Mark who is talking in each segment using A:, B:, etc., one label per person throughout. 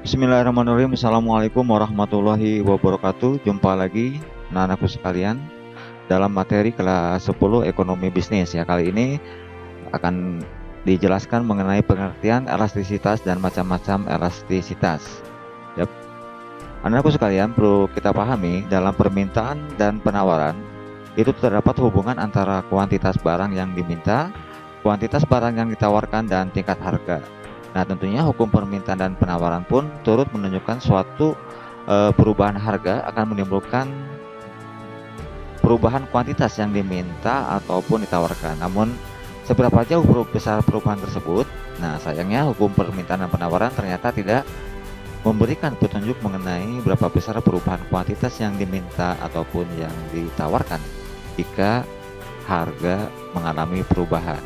A: Bismillahirrahmanirrahim. Assalamualaikum warahmatullahi wabarakatuh. Jumpa lagi anak-anakku sekalian dalam materi kelas 10 ekonomi bisnis ya. Kali ini akan dijelaskan mengenai pengertian elastisitas dan macam-macam elastisitas. Yap. Anak-anakku sekalian, perlu kita pahami dalam permintaan dan penawaran itu terdapat hubungan antara kuantitas barang yang diminta, kuantitas barang yang ditawarkan, dan tingkat harga. Nah, tentunya hukum permintaan dan penawaran pun turut menunjukkan suatu perubahan harga akan menimbulkan perubahan kuantitas yang diminta ataupun ditawarkan. Namun, seberapa jauh besar perubahan tersebut? Nah, sayangnya hukum permintaan dan penawaran ternyata tidak memberikan petunjuk mengenai berapa besar perubahan kuantitas yang diminta ataupun yang ditawarkan jika harga mengalami perubahan.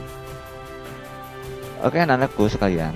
A: Oke, anak-anakku sekalian,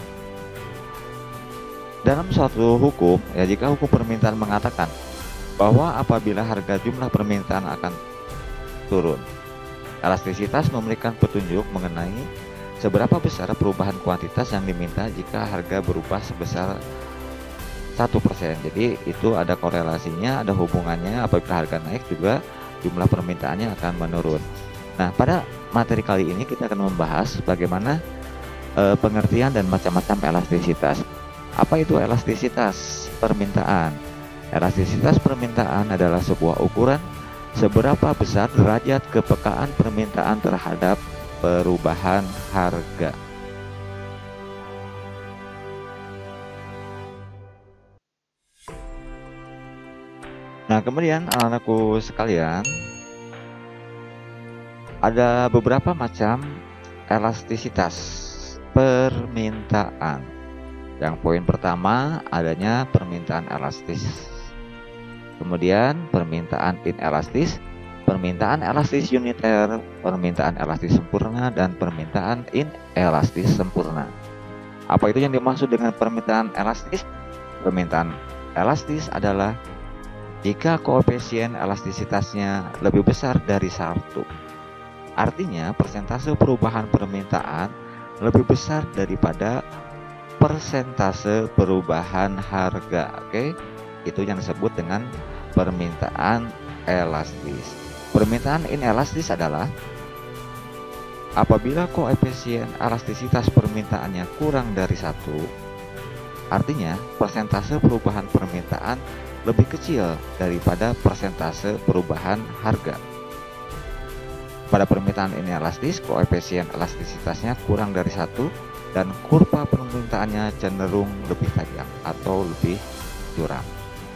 A: dalam suatu hukum, ya, jika hukum permintaan mengatakan bahwa apabila harga jumlah permintaan akan turun, elastisitas memberikan petunjuk mengenai seberapa besar perubahan kuantitas yang diminta jika harga berubah sebesar 1%. Jadi itu ada korelasinya, ada hubungannya. Apabila harga naik juga jumlah permintaannya akan menurun. Nah, pada materi kali ini kita akan membahas bagaimana pengertian dan macam-macam elastisitas. Apa itu elastisitas permintaan? Elastisitas permintaan adalah sebuah ukuran seberapa besar derajat kepekaan permintaan terhadap perubahan harga. Nah, kemudian anak-anakku sekalian, ada beberapa macam elastisitas permintaan. Yang poin pertama adanya permintaan elastis, kemudian permintaan inelastis, permintaan elastis uniter, permintaan elastis sempurna, dan permintaan inelastis sempurna. Apa itu yang dimaksud dengan permintaan elastis? Permintaan elastis adalah jika koefisien elastisitasnya lebih besar dari 1. Artinya persentase perubahan permintaan lebih besar daripada persentase perubahan harga. Oke, itu yang disebut dengan permintaan elastis. Permintaan inelastis adalah apabila koefisien elastisitas permintaannya kurang dari 1, artinya persentase perubahan permintaan lebih kecil daripada persentase perubahan harga. Pada permintaan inelastis, koefisien elastisitasnya kurang dari 1 dan kurva permintaannya cenderung lebih tajam atau lebih curam.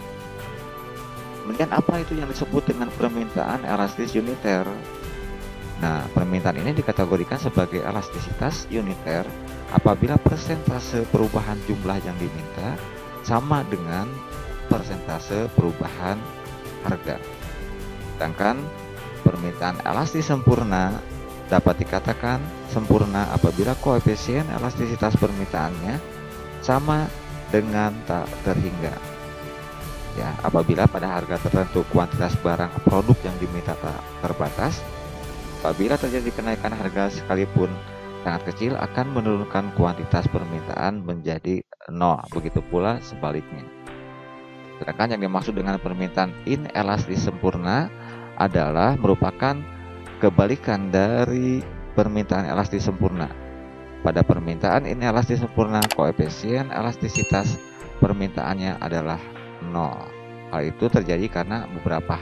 A: Kemudian apa itu yang disebut dengan permintaan elastis uniter? Nah, permintaan ini dikategorikan sebagai elastisitas uniter apabila persentase perubahan jumlah yang diminta sama dengan persentase perubahan harga. Sedangkan permintaan elastis sempurna dapat dikatakan sempurna apabila koefisien elastisitas permintaannya sama dengan tak terhingga. Ya, apabila pada harga tertentu kuantitas barang produk yang diminta tak terbatas, apabila terjadi kenaikan harga sekalipun sangat kecil akan menurunkan kuantitas permintaan menjadi 0. Begitu pula sebaliknya. Sedangkan yang dimaksud dengan permintaan inelastis sempurna adalah merupakan kebalikan dari permintaan elastis sempurna. Pada permintaan inelastis sempurna, koefisien elastisitas permintaannya adalah 0. Hal itu terjadi karena beberapa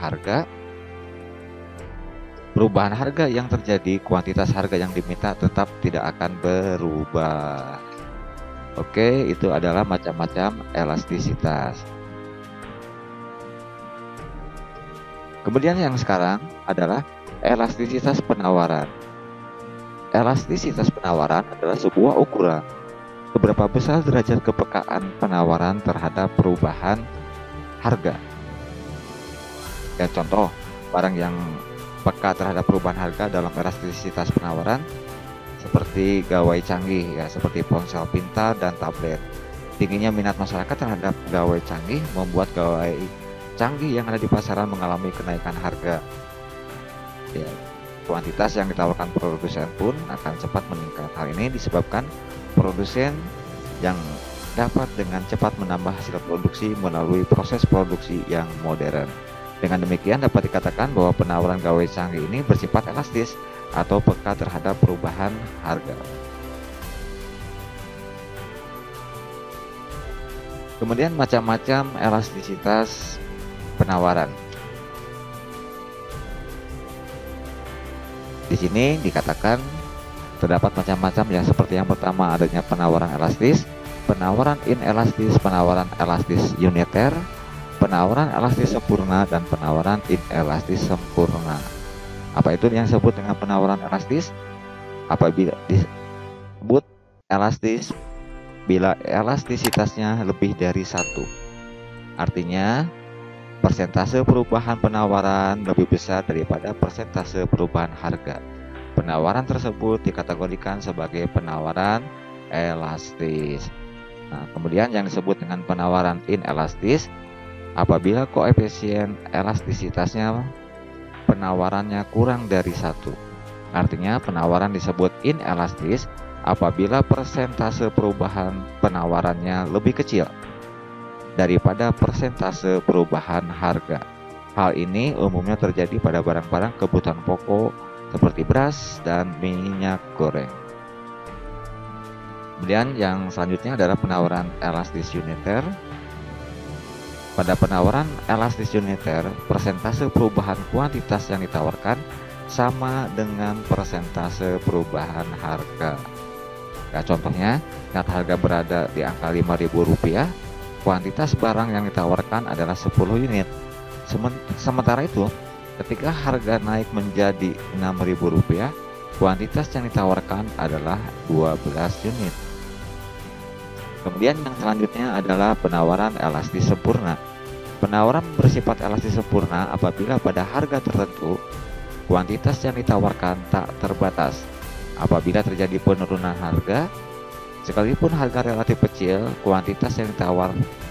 A: perubahan harga yang terjadi, kuantitas harga yang diminta tetap tidak akan berubah. Oke, itu adalah macam-macam elastisitas. Kemudian yang sekarang adalah elastisitas penawaran. Elastisitas penawaran adalah sebuah ukuran seberapa besar derajat kepekaan penawaran terhadap perubahan harga. Ya, contoh barang yang peka terhadap perubahan harga dalam elastisitas penawaran seperti gawai canggih, ya, seperti ponsel pintar dan tablet. Tingginya minat masyarakat terhadap gawai canggih membuat gawai canggih yang ada di pasaran mengalami kenaikan harga. Ya, kuantitas yang ditawarkan produsen pun akan cepat meningkat. Hal ini disebabkan produsen yang dapat dengan cepat menambah hasil produksi melalui proses produksi yang modern. Dengan demikian dapat dikatakan bahwa penawaran gawai canggih ini bersifat elastis atau peka terhadap perubahan harga. Kemudian macam-macam elastisitas penawaran. Di sini dikatakan terdapat macam-macam ya, seperti yang pertama adanya penawaran elastis, penawaran inelastis, penawaran elastis uniter, penawaran elastis sempurna, dan penawaran inelastis sempurna. Apa itu yang disebut dengan penawaran elastis? Apabila disebut elastis bila elastisitasnya lebih dari 1. Artinya persentase perubahan penawaran lebih besar daripada persentase perubahan harga. Penawaran tersebut dikategorikan sebagai penawaran elastis. Nah, kemudian yang disebut dengan penawaran inelastis apabila koefisien elastisitasnya penawarannya kurang dari 1. Artinya penawaran disebut inelastis apabila persentase perubahan penawarannya lebih kecil daripada persentase perubahan harga. Hal ini umumnya terjadi pada barang-barang kebutuhan pokok seperti beras dan minyak goreng. Kemudian yang selanjutnya adalah penawaran elastis uniter. Pada penawaran elastis uniter, persentase perubahan kuantitas yang ditawarkan sama dengan persentase perubahan harga. Nah, contohnya, saat harga berada di angka Rp5.000, kuantitas barang yang ditawarkan adalah 10 unit. Sementara itu, ketika harga naik menjadi Rp6.000, kuantitas yang ditawarkan adalah 12 unit. Kemudian yang selanjutnya adalah penawaran elastis sempurna. Penawaran bersifat elastis sempurna apabila pada harga tertentu, kuantitas yang ditawarkan tak terbatas. Apabila terjadi penurunan harga, sekalipun harga relatif kecil, kuantitas yang ditawar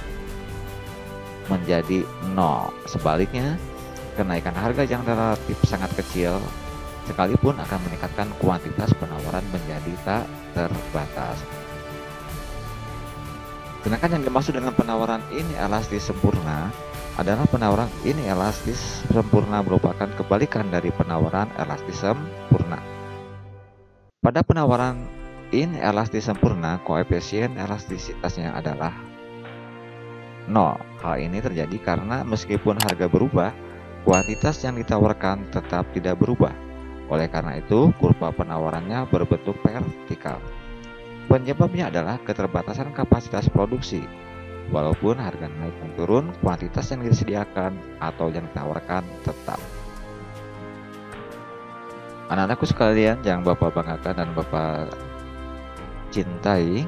A: menjadi 0. Sebaliknya, kenaikan harga yang relatif sangat kecil sekalipun akan meningkatkan kuantitas penawaran menjadi tak terbatas. Sedangkan yang dimaksud dengan penawaran inelastis sempurna adalah penawaran inelastis sempurna merupakan kebalikan dari penawaran elastis sempurna. Pada penawaran inelastis sempurna, koefisien elastisitasnya adalah 0. Hal ini terjadi karena meskipun harga berubah, kuantitas yang ditawarkan tetap tidak berubah. Oleh karena itu, kurva penawarannya berbentuk vertikal. Penyebabnya adalah keterbatasan kapasitas produksi. Walaupun harga naik dan turun, kuantitas yang disediakan atau yang ditawarkan tetap. Anak-anakku sekalian yang Bapak banggakan dan Bapak cintai,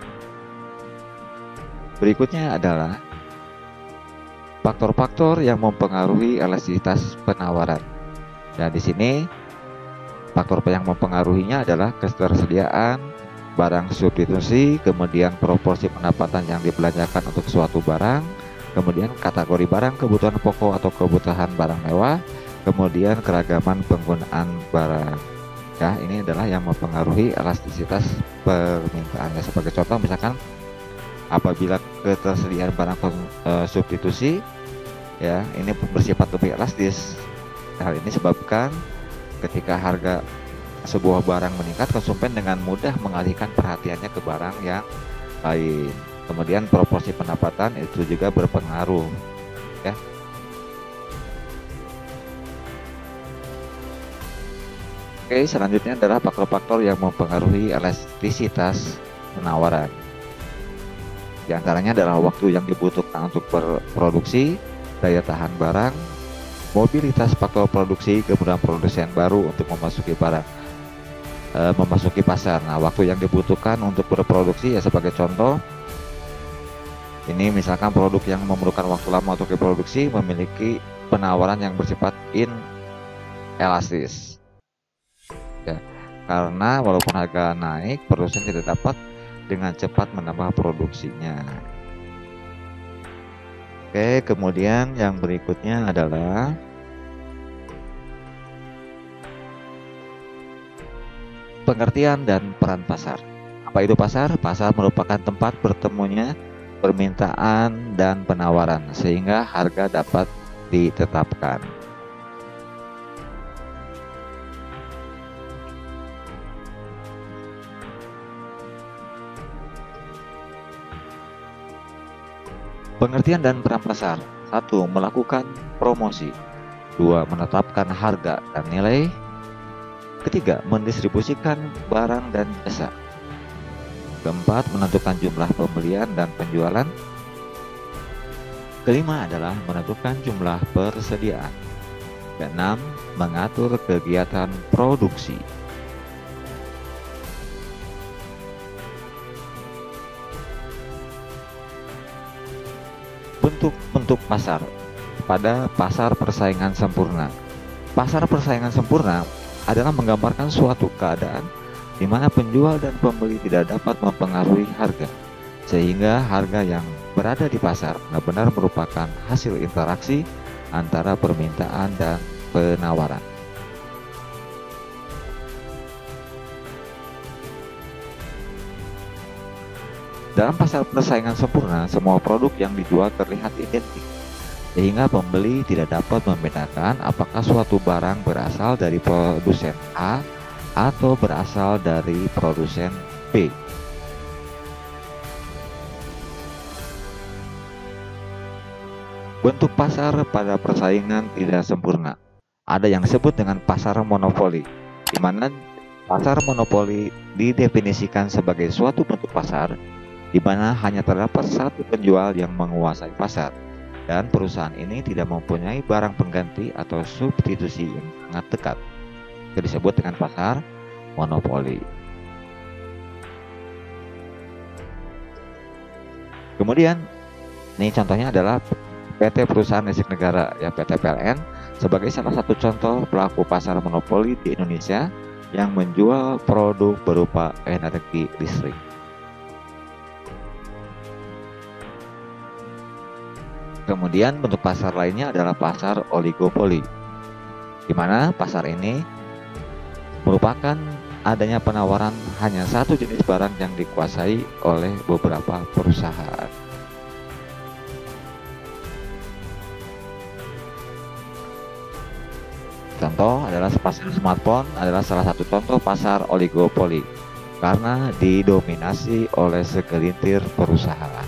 A: berikutnya adalah faktor-faktor yang mempengaruhi elastisitas penawaran. Dan di sini faktor yang mempengaruhinya adalah ketersediaan barang substitusi, kemudian proporsi pendapatan yang dibelanjakan untuk suatu barang, kemudian kategori barang kebutuhan pokok atau kebutuhan barang mewah, kemudian keragaman penggunaan barang. Ya, ini adalah yang mempengaruhi elastisitas permintaannya. Sebagai contoh, misalkan apabila ketersediaan barang substitusi, ya, ini bersifat lebih elastis. Hal ini sebabkan ketika harga sebuah barang meningkat, konsumen dengan mudah mengalihkan perhatiannya ke barang yang lain. Kemudian proporsi pendapatan itu juga berpengaruh, ya. Oke, selanjutnya adalah faktor-faktor yang mempengaruhi elastisitas penawaran. Di antaranya adalah waktu yang dibutuhkan untuk berproduksi, daya tahan barang, mobilitas faktor produksi, kemudian produsen baru untuk memasuki pasar. Nah, waktu yang dibutuhkan untuk berproduksi ya sebagai contoh, ini misalkan produk yang memerlukan waktu lama untuk diproduksi memiliki penawaran yang bersifat inelastis. Ya, karena walaupun harga naik, produsen tidak dapat dengan cepat menambah produksinya. Oke, kemudian yang berikutnya adalah pengertian dan peran pasar. Apa itu pasar? Pasar merupakan tempat bertemunya permintaan dan penawaran sehingga harga dapat ditetapkan. Pengertian dan peran pasar. 1. Melakukan promosi. 2. Menetapkan harga dan nilai. Ketiga, mendistribusikan barang dan jasa. Keempat, menentukan jumlah pembelian dan penjualan. Kelima adalah menentukan jumlah persediaan. Keenam, mengatur kegiatan produksi. Bentuk-bentuk pasar. Pada pasar persaingan sempurna. Pasar persaingan sempurna adalah menggambarkan suatu keadaan di mana penjual dan pembeli tidak dapat mempengaruhi harga, sehingga harga yang berada di pasar benar-benar merupakan hasil interaksi antara permintaan dan penawaran. Dalam pasar persaingan sempurna, semua produk yang dijual terlihat identik, sehingga pembeli tidak dapat membedakan apakah suatu barang berasal dari produsen A atau berasal dari produsen B. Bentuk pasar pada persaingan tidak sempurna. Ada yang disebut dengan pasar monopoli, di mana pasar monopoli didefinisikan sebagai suatu bentuk pasar di mana hanya terdapat satu penjual yang menguasai pasar, dan perusahaan ini tidak mempunyai barang pengganti atau substitusi yang sangat dekat. Itu disebut dengan pasar monopoli. Kemudian, ini contohnya adalah PT Perusahaan Listrik Negara, ya PT PLN, sebagai salah satu contoh pelaku pasar monopoli di Indonesia yang menjual produk berupa energi listrik. Kemudian bentuk pasar lainnya adalah pasar oligopoli, di mana pasar ini merupakan adanya penawaran hanya satu jenis barang yang dikuasai oleh beberapa perusahaan. Contoh adalah pasar smartphone adalah salah satu contoh pasar oligopoli karena didominasi oleh segelintir perusahaan.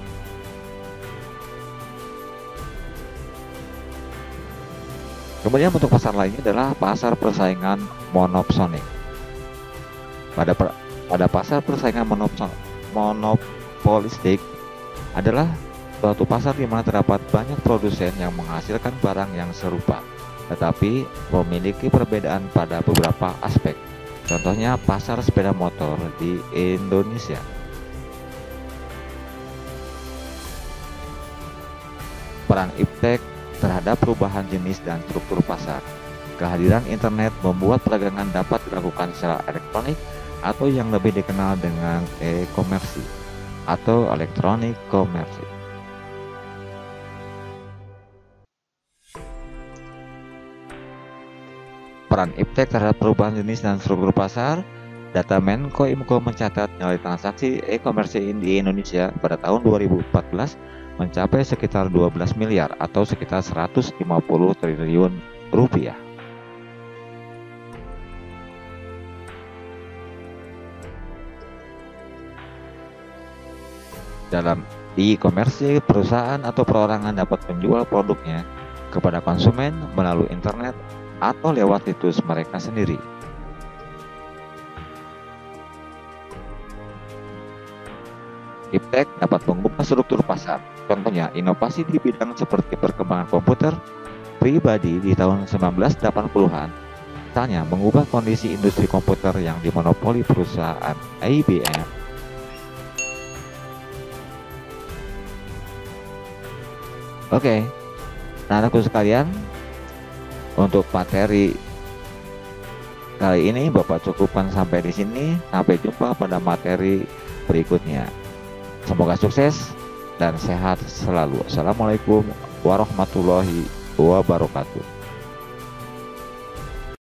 A: Kemudian bentuk pasar lainnya adalah pasar persaingan monopsonik. Pada pasar persaingan monopolistik adalah suatu pasar di mana terdapat banyak produsen yang menghasilkan barang yang serupa, tetapi memiliki perbedaan pada beberapa aspek. Contohnya pasar sepeda motor di Indonesia. Peran iptek terhadap perubahan jenis dan struktur pasar. Kehadiran internet membuat perdagangan dapat dilakukan secara elektronik atau yang lebih dikenal dengan e-komersi atau electronic commerce. Peran iptek terhadap perubahan jenis dan struktur pasar. Data Menkominfo mencatat nilai transaksi e-commerce di Indonesia pada tahun 2014 mencapai sekitar 12 miliar atau sekitar 150 triliun rupiah. Dalam e-commerce, perusahaan atau perorangan dapat menjual produknya kepada konsumen melalui internet atau lewat situs mereka sendiri. Iptek dapat mengubah struktur pasar. Contohnya, inovasi di bidang seperti perkembangan komputer pribadi di tahun 1980-an, misalnya mengubah kondisi industri komputer yang dimonopoli perusahaan IBM. Oke, anak-anakku sekalian, untuk materi kali ini Bapak cukupkan sampai di sini. Sampai jumpa pada materi berikutnya. Semoga sukses dan sehat selalu. Assalamualaikum warahmatullahi wabarakatuh.